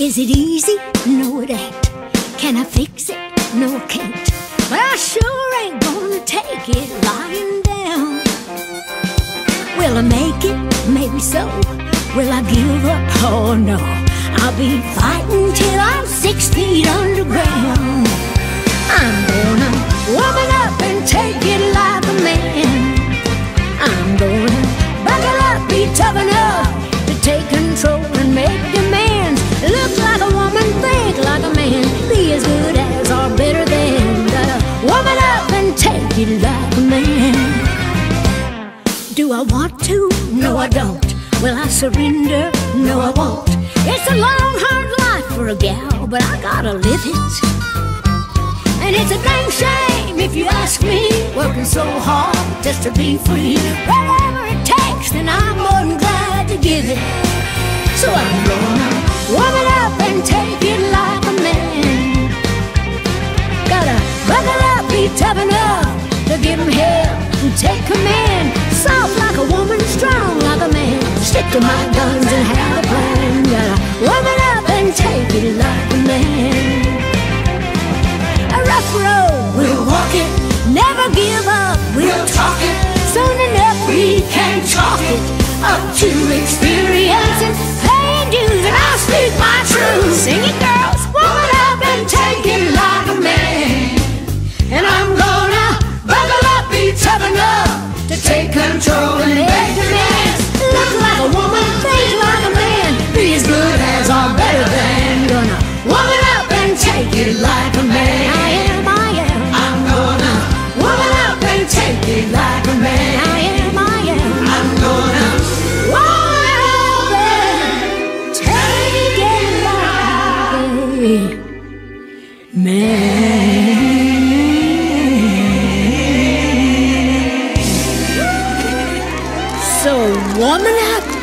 Is it easy? No, it ain't. Can I fix it? No, I can't. But I sure ain't gonna take it lying down. Will I make it? Maybe so. Will I give up? Oh no. I'll be fighting till I'm 6 feet underground. I'm gonna woman up and take it like a man. I'm gonna buckle up, be tough enough to take control and make demands. Look like a woman, think like a man, be as good as or better than. Gotta woman up and take it like a man. Do I want to? No, I don't. Will I surrender? No, I won't. It's a long, hard life for a gal, but I gotta live it. And it's a dang shame if you ask me, working so hard just to be free. Whatever it takes, then I'm more than glad to give it. So I'm gonna woman up and take it like a man. Gotta buckle up, be tough enough to give him hell and take command. Soft like a woman, strong like a man. Stick to my guns and have a plan. Gotta woman up and take it like a man. A rough road, we'll walk it. Never give up, we'll talk it. Soon enough we can chalk it up to experience and paying dues. And I'll speak my truth. Sing it, girls. Woman up and take it like a man. And I'm gonna buckle up, be tough enough to take control and make demands. Look like a woman, think like a man, be as good as or better than. Gonna woman up and take it like a man. I am. I'm gonna woman up and take it like a man. I am. I'm gonna woman up and take it like a man. So woman up